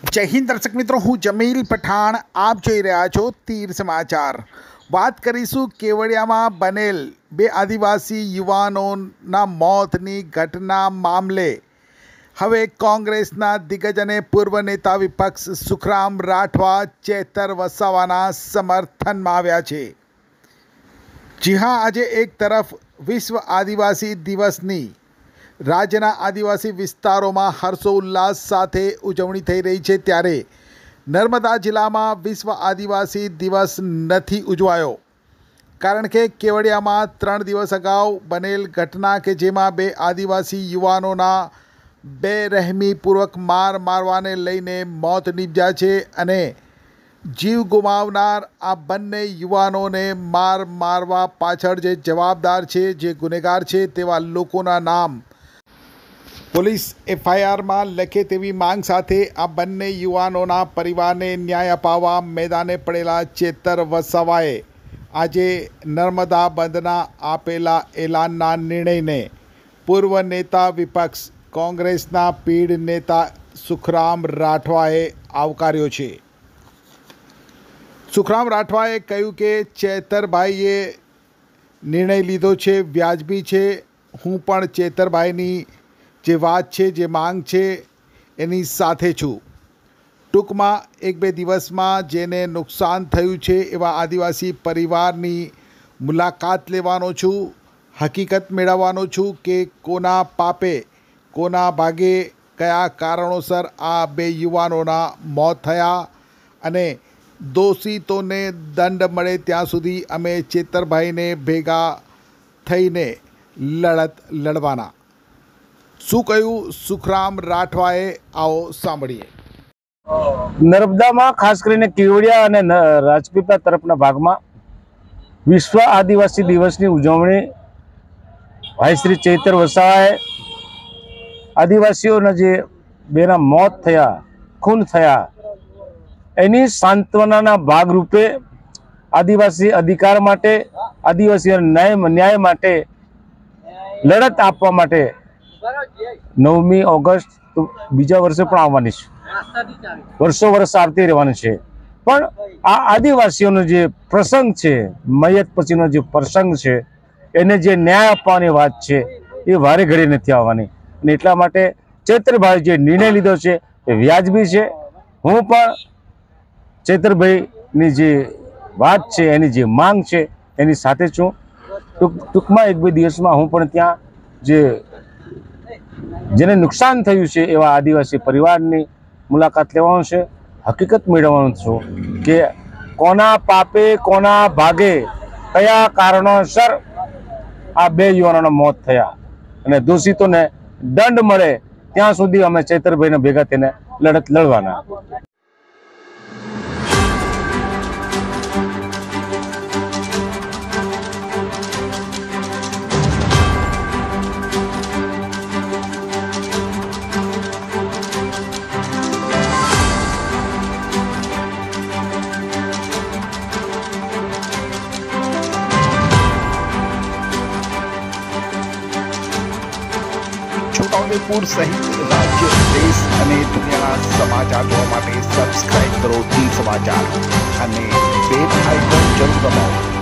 जय हिंद दर्शक मित्रों, हूँ जमील पठाण। आप જોઈ રહ્યા છો તીર સમાચાર। વાત કરીશું કેવડિયામાં બનેલ બે આદિવાસી યુવાનોના મોતની ઘટના મામલે। હવે કોંગ્રેસના દિગ્ગજ અને પૂર્વ નેતા વિપક્ષ સુખરામ રાઠવા ચેતર વસાવાના સમર્થનમાં આવ્યા છે। જી હા, આજે એક તરફ વિશ્વ આદિવાસી દિવસની રાજ્યના આદિવાસી વિસ્તારોમાં હર્ષોલ્લાસ સાથે ઉજવણી થઈ રહી છે, ત્યારે નર્મદા જિલ્લામાં વિશ્વ આદિવાસી દિવસ નથી ઉજવાયો, કારણ કે કેવડિયામાં 3 દિવસ અગાઉ બનેલ ઘટના કે જેમાં બે આદિવાસી યુવાનોના બેરહેમીપૂર્વક મારવાને લઈને મોત નીપજ્યા છે અને જીવ ગુમાવનાર આ બંને યુવાનોને મારવા પાછળ જે જવાબદાર છે, જે ગુનેગાર છે, તેવા લોકોના નામ પોલીસ એફઆઈઆરમાં લખે તેવી માંગ સાથે આ બંને યુવાનોના પરિવારને ન્યાય અપાવવા મેદાને પડેલા ચેતર વસાવાએ આજે નર્મદા બંધના આપેલા એલાનના નિર્ણયને પૂર્વ નેતા વિપક્ષ કોંગ્રેસના પીઢ નેતા સુખરામ રાઠવાએ આવકાર્યો છે। સુખરામ રાઠવાએ કહ્યું કે ચેતરભાઈએ નિર્ણય લીધો છે, વ્યાજબી છે। હું પણ ચેતરભાઈની જે વાત છે, જે માંગ છે, એની સાથે છું। ટૂંકમાં 1-2 દિવસમાં જેને નુકસાન થયું છે એવા આદિવાસી પરિવારની મુલાકાત લેવાનો છું, હકીકત મેળવવાનો છું કે કોના પાપે કોના ભાગે કયા કારણોસર આ બે યુવાનોના મોત થયા અને દોષિતોને દંડ મળે ત્યાં સુધી અમે ચેતરભાઈને ભેગા થઈને લડત લડવાના। શું કહ્યું સુખરામ રાઠવાએ, આવો સાંભળીએ। નર્મદામાં ખાસ કરીને કેવડિયા અને રાજપીપળા તરફના ભાગમાં વિશ્વ આદિવાસી દિવસની ઉજવણી ભાઈ શ્રી ચેતર વસાવાએ આદિવાસીઓના જે બેના મોત થયા, ખૂન થયા, એની સાંત્વનાના ભાગરૂપે આદિવાસી અધિકાર માટે, આદિવાસીઓના ન્યાય માટે લડત આપવા માટે 9મી ઓગસ્ટ બીજા વર્ષે પણ આવવાની છે, વર્ષો વર્ષ આવતી રહેવાની છે। પણ આ આદિવાસીઓનો જે પ્રસંગ છે, મયત પછીનો જે પ્રસંગ છે, એને જે ન્યાય આપવાની વાત છે એ વારે ઘડી નથી આવવાની અને એટલા માટે ચેતરભાઈ જે નિર્ણય લીધો છે એ વ્યાજબી છે। હું પણ ચેતરભાઈની જે વાત છે, એની જે માંગ છે, એની સાથે છું। ટૂંકમાં 1-2 દિવસમાં હું પણ ત્યાં જેને નુકસાન થયું છે એવા આદિવાસી પરિવારની મુલાકાત લેવાનો છે, હકીકત મેળવવાનું છું કે કોના પાપે કોના ભાગે કયા કારણોસર આ બે યુવાનોના મોત થયા અને દોષિતોને દંડ મળે ત્યાં સુધી અમે ચેતરભાઈને ભેગા થઈને લડત લડવાના। છોટાઉદેપુર સહિત રાજ્ય, દેશ અને દુનિયાના સમાચાર જોવા માટે સબસ્ક્રાઇબ કરો તીર સમાચાર અને બેલ આઇકન જરૂર દબાવો।